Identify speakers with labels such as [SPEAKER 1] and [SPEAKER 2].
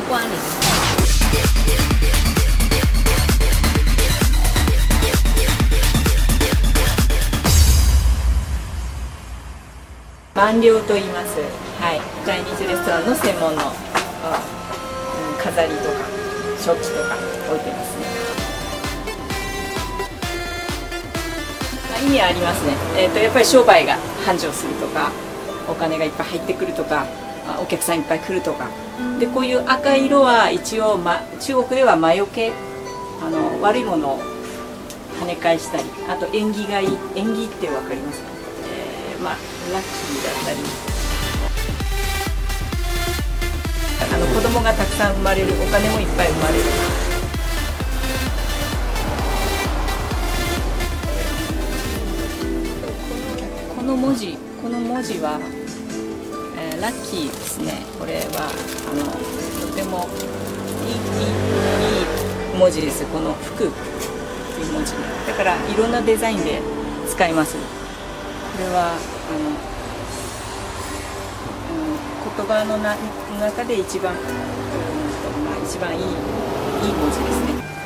[SPEAKER 1] こあるね。万両と言います。はい、チャイニーズレストランの専門の、飾りとか食器とか置いてますね。意味ありますね。やっぱり商売が繁盛するとか、お金がいっぱい入ってくるとか、お客さんいっぱい来るとか。でこういう赤色は一応、中国では魔除け、悪いものを跳ね返したり、あと縁起がいい、縁起ってわかりますか？ラッキーだったり、子供がたくさん生まれる、お金もいっぱい生まれる。この文字は、ラッキーですね。これはとてもいい文字です。この福という文字だからいろんなデザインで使います。これは言葉の中で一番いい文字ですね。